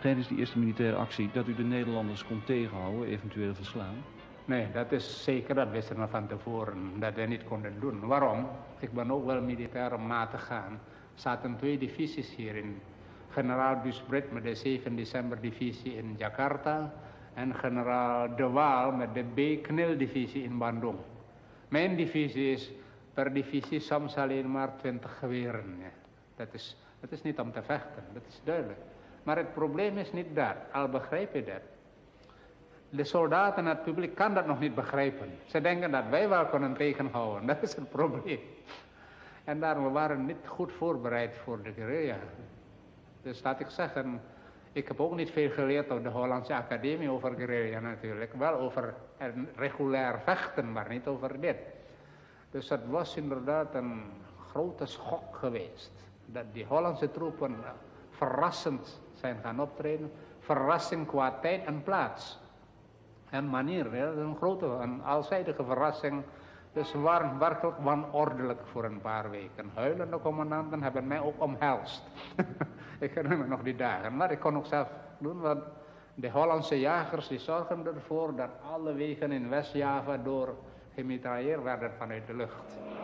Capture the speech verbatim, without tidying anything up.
tijdens die eerste militaire actie dat u de Nederlanders kon tegenhouden, eventueel verslaan? Nee, dat is zeker, dat wisten we van tevoren, dat we niet konden doen. Waarom? Ik ben ook wel militair om na te gaan. Er zaten twee divisies hier in. Generaal Busbret met de zeven december divisie in Jakarta en generaal De Waal met de B-Knil divisie in Bandung. Mijn divisie is per divisie soms alleen maar twintig geweren. Ja. Dat is, dat is niet om te vechten, dat is duidelijk. Maar het probleem is niet dat, al begrijp je dat. De soldaten en het publiek kan dat nog niet begrijpen. Ze denken dat wij wel kunnen tegenhouden, dat is het probleem. En daarom we waren niet goed voorbereid voor de guerrilla. Dus laat ik zeggen, ik heb ook niet veel geleerd op de Hollandse Academie over guerrilla natuurlijk. Wel over een regulair vechten, maar niet over dit. Dus het was inderdaad een grote schok geweest. Dat die Hollandse troepen verrassend zijn gaan optreden. Verrassing qua tijd en plaats. En manier, ja, een grote, een alzijdige verrassing. Dus we waren werkelijk wanordelijk voor een paar weken. Huilende commandanten hebben mij ook omhelst. Ik herinner me nog die dagen. Maar ik kon ook zelf doen, want de Hollandse jagers die zorgen ervoor dat alle wegen in West-Java door gemitrailleerd werden vanuit de lucht.